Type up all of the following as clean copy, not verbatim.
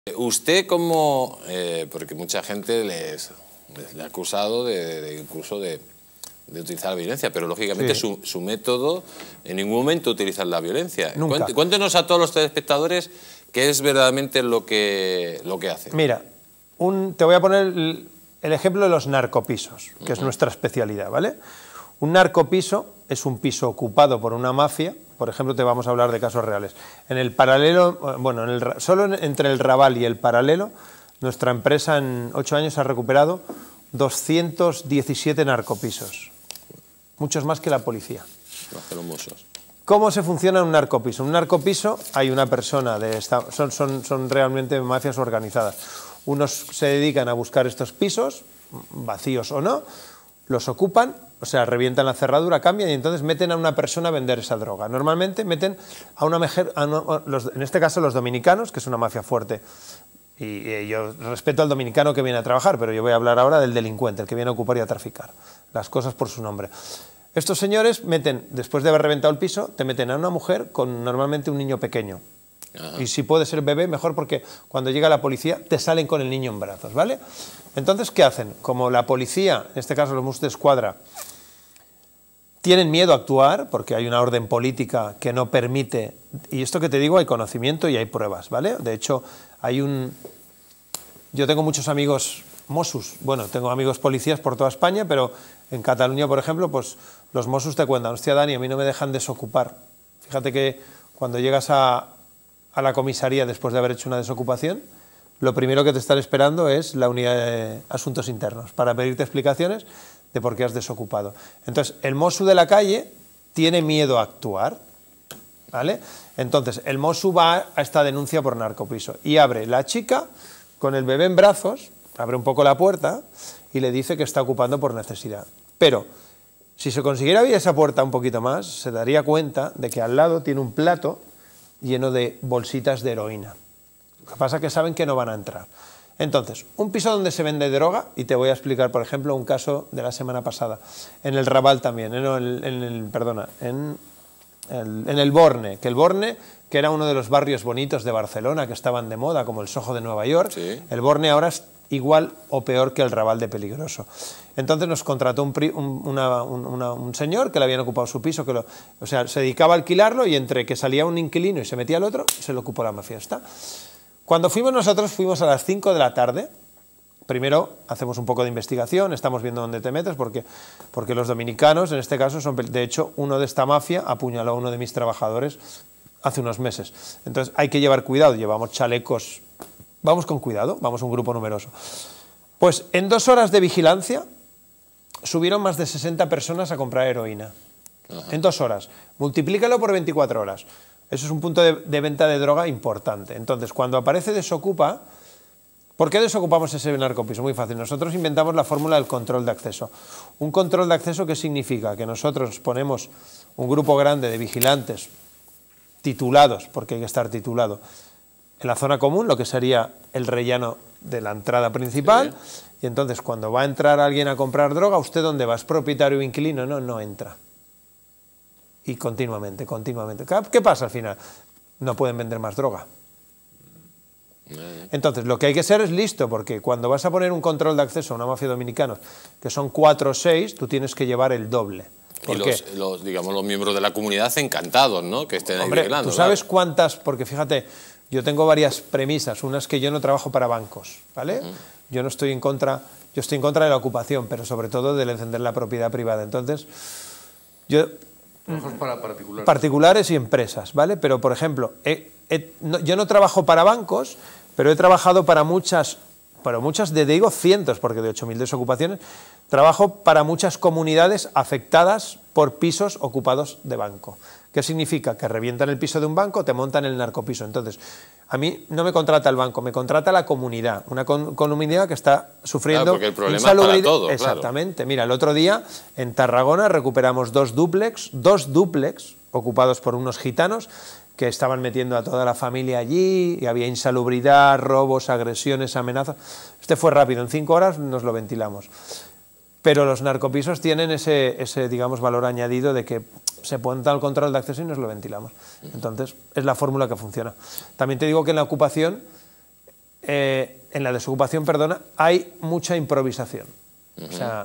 Usted como, porque mucha gente le ha acusado incluso de utilizar la violencia, pero lógicamente Sí. su método en ningún momento utiliza la violencia. Nunca. Cuéntenos a todos los telespectadores qué es verdaderamente lo que hace. Mira, te voy a poner el ejemplo de los narcopisos, que es nuestra especialidad, ¿vale? Un narcopiso es un piso ocupado por una mafia. Por ejemplo, te vamos a hablar de casos reales. En el paralelo, bueno, solo entre el Raval y el Paralelo, nuestra empresa en 8 años ha recuperado 217 narcopisos. Muchos más que la policía. Los Mossos. ¿Cómo se funciona un narcopiso? Un narcopiso, hay una persona, son realmente mafias organizadas. Unos se dedican a buscar estos pisos, vacíos o no, los ocupan, o sea, revientan la cerradura, cambian y entonces meten a una persona a vender esa droga. Normalmente meten a una mujer, en este caso los dominicanos, que es una mafia fuerte. Y yo respeto al dominicano que viene a trabajar, pero yo voy a hablar ahora del delincuente, el que viene a ocupar y a traficar. Las cosas por su nombre. Estos señores meten, después de haber reventado el piso, te meten a una mujer con normalmente un niño pequeño. Ajá. Y si puede ser bebé, mejor, porque cuando llega la policía te salen con el niño en brazos, ¿vale? Entonces, ¿qué hacen? Como la policía, en este caso los Mossos d'Esquadra, tienen miedo a actuar, porque hay una orden política que no permite, y esto que te digo, hay conocimiento y hay pruebas, ¿vale? De hecho, yo tengo muchos amigos Mossos, bueno, tengo amigos policías por toda España, pero en Cataluña, por ejemplo, pues los Mossos te cuentan, hostia, Dani, a mí no me dejan desocupar. Fíjate que cuando llegas a la comisaría después de haber hecho una desocupación, lo primero que te están esperando es la unidad de asuntos internos, para pedirte explicaciones de por qué has desocupado. Entonces, el Mossu de la calle tiene miedo a actuar, ¿vale? Entonces, el Mossu va a esta denuncia por narcopiso y abre la chica con el bebé en brazos, abre un poco la puerta y le dice que está ocupando por necesidad. Pero, si se consiguiera abrir esa puerta un poquito más, se daría cuenta de que al lado tiene un plato lleno de bolsitas de heroína. Lo que pasa es que saben que no van a entrar. Entonces, un piso donde se vende droga, y te voy a explicar, por ejemplo, un caso de la semana pasada, en el Raval también, en el Borne, que era uno de los barrios bonitos de Barcelona, que estaban de moda, como el Soho de Nueva York, sí. El Borne ahora es igual o peor que el Raval de peligroso. Entonces nos contrató un señor que le habían ocupado su piso, o sea, se dedicaba a alquilarlo y entre que salía un inquilino y se metía el otro, se lo ocupó la mafia. ¿Está? Cuando nosotros fuimos a las 5 de la tarde, primero hacemos un poco de investigación, estamos viendo dónde te metes, porque los dominicanos, en este caso, de hecho, uno de esta mafia apuñaló a uno de mis trabajadores hace unos meses. Entonces hay que llevar cuidado, llevamos chalecos, vamos con cuidado, vamos un grupo numeroso. Pues en 2 horas de vigilancia subieron más de 60 personas a comprar heroína. Ajá. En 2 horas. Multiplícalo por 24 horas. Eso es un punto de venta de droga importante. Entonces, cuando aparece Desocupa, ¿por qué desocupamos ese narcopiso? Muy fácil. Nosotros inventamos la fórmula del control de acceso. ¿Un control de acceso qué significa? Que nosotros ponemos un grupo grande de vigilantes titulados, porque hay que estar titulado, en la zona común, lo que sería el rellano de la entrada principal, sí. Y entonces cuando va a entrar alguien a comprar droga, ¿usted dónde va? ¿Es propietario o inquilino? No entra. Y continuamente. ¿Qué pasa al final? No pueden vender más droga. Entonces, lo que hay que ser es listo, porque cuando vas a poner un control de acceso a una mafia dominicana, que son 4 o 6, tú tienes que llevar el doble. Y los miembros de la comunidad encantados, ¿no? Que estén ahí vigilando. ¿Tú sabes cuántas? Porque fíjate, yo tengo varias premisas. Una es que yo no trabajo para bancos, ¿vale? Yo estoy en contra de la ocupación, pero sobre todo del encender la propiedad privada. Entonces, para particulares. Particulares y empresas, ¿vale? Pero, por ejemplo, yo no trabajo para bancos, pero he trabajado para muchas, digo cientos, porque de 8.000 desocupaciones, trabajo para muchas comunidades afectadas por pisos ocupados de banco. ¿Qué significa? Que revientan el piso de un banco, te montan el narcopiso. Entonces, a mí no me contrata el banco, me contrata la comunidad, una comunidad que está sufriendo porque el problema es para todos. Exactamente. Claro. Mira, el otro día en Tarragona recuperamos 2 dúplex ocupados por unos gitanos que estaban metiendo a toda la familia allí, y había insalubridad, robos, agresiones, amenazas. Este fue rápido, en 5 horas nos lo ventilamos. Pero los narcopisos tienen ese digamos, valor añadido de que se pone al control de acceso y nos lo ventilamos. Entonces, es la fórmula que funciona. También te digo que en la ocupación en la desocupación, perdona, hay mucha improvisación. O sea,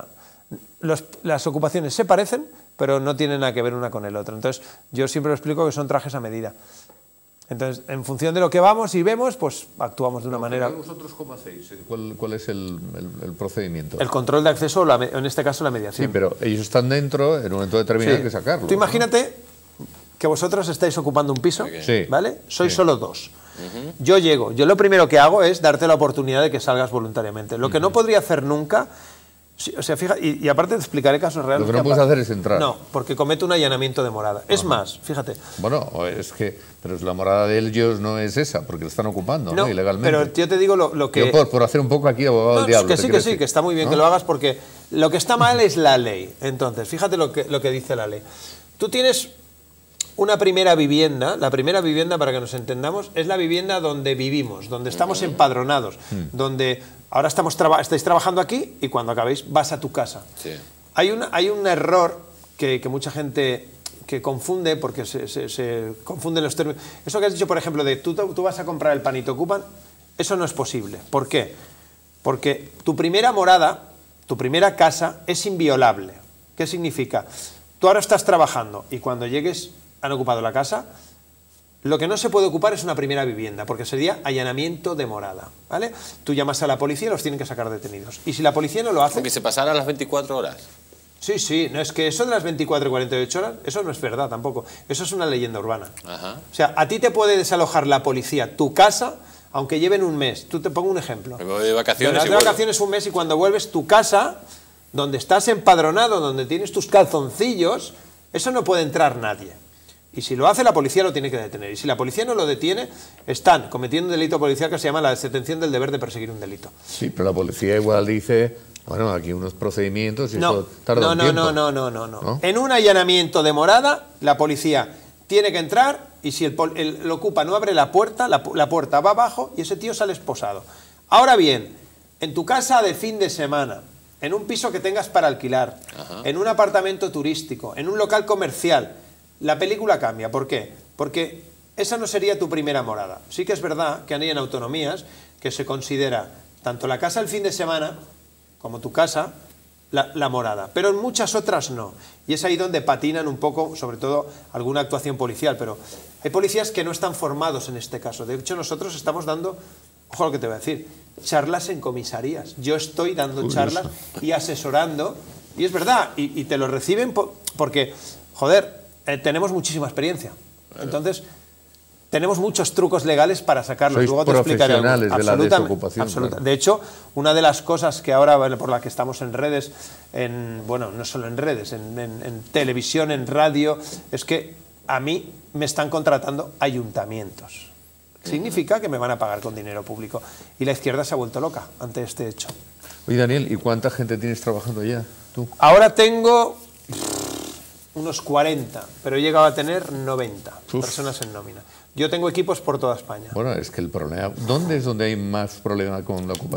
las ocupaciones se parecen, pero no tienen nada que ver una con el otro. Entonces, yo siempre lo explico que son trajes a medida. Entonces, en función de lo que vamos y vemos, pues actuamos de una manera... ¿Vosotros cómo hacéis? ¿Cuál es el procedimiento? El control de acceso, en este caso la mediación. Sí, pero ellos están dentro, en un momento determinado hay que sacarlos. Tú imagínate que vosotros estáis ocupando un piso, ¿vale? Sois solo dos. Yo llego, yo lo primero que hago es darte la oportunidad de que salgas voluntariamente. Lo que no podría hacer nunca... O sea, fíjate, y aparte te explicaré casos reales. Lo que no puedes hacer es entrar. No, porque cometo un allanamiento de morada. Es más, fíjate. Bueno, es que, pero la morada de ellos no es esa, porque lo están ocupando, ¿no? Ilegalmente. Pero yo te digo lo que... Yo por hacer un poco aquí abogado del diablo. Que sí, que está muy bien que lo hagas, porque lo que está mal es la ley. Entonces, fíjate lo que dice la ley. Tú tienes una primera vivienda, la primera vivienda, para que nos entendamos, es la vivienda donde vivimos, donde estamos empadronados, donde... Ahora estáis trabajando aquí y cuando acabéis vas a tu casa. Sí. Hay un error que mucha gente que confunde, porque se confunden los términos. Eso que has dicho, por ejemplo, de tú vas a comprar el pan y te ocupan, eso no es posible. ¿Por qué? Porque tu primera morada, tu primera casa es inviolable. ¿Qué significa? Tú ahora estás trabajando y cuando llegues han ocupado la casa. Lo que no se puede ocupar es una primera vivienda, porque sería allanamiento de morada, ¿vale? Tú llamas a la policía y los tienen que sacar detenidos. Y si la policía no lo hace... Aunque se pasaran las 24 horas. Sí, no es que eso de las 24 y 48 horas, eso no es verdad tampoco. Eso es una leyenda urbana. Ajá. O sea, a ti te puede desalojar la policía tu casa, aunque lleven un mes. Tú te pongo un ejemplo. Me voy de vacaciones. Te vas de vacaciones un mes y cuando vuelves tu casa, donde estás empadronado, donde tienes tus calzoncillos, eso no puede entrar nadie. Y si lo hace, la policía lo tiene que detener. Y si la policía no lo detiene, están cometiendo un delito policial que se llama la desatención del deber de perseguir un delito. Sí, pero la policía igual dice, bueno, aquí unos procedimientos y eso tarda un tiempo. No. En un allanamiento de morada, la policía tiene que entrar y si el ocupa no abre la puerta, la puerta va abajo y ese tío sale esposado. Ahora bien, en tu casa de fin de semana, en un piso que tengas para alquilar, en un apartamento turístico, en un local comercial, la película cambia. ¿Por qué? Porque esa no sería tu primera morada. Sí que es verdad que hay en autonomías que se considera tanto la casa el fin de semana como tu casa la morada, pero en muchas otras no. Y es ahí donde patinan un poco, sobre todo alguna actuación policial, pero hay policías que no están formados en este caso. De hecho, nosotros estamos dando, ojo lo que te voy a decir, charlas en comisarías. Yo estoy dando charlas y asesorando, y es verdad, y te lo reciben porque, joder, tenemos muchísima experiencia. Entonces, tenemos muchos trucos legales para sacarlos. Sois luego te explicaré profesionales de la desocupación. Claro. De hecho, una de las cosas que ahora, por la que estamos en redes, bueno, no solo en redes, en televisión, en radio, es que a mí me están contratando ayuntamientos. Significa que me van a pagar con dinero público. Y la izquierda se ha vuelto loca ante este hecho. Oye, Daniel, ¿y cuánta gente tienes trabajando ya, tú? Ahora tengo unos 40, pero he llegado a tener 90 personas en nómina. Yo tengo equipos por toda España. Bueno, es que el problema... ¿Dónde es donde hay más problema con la ocupación?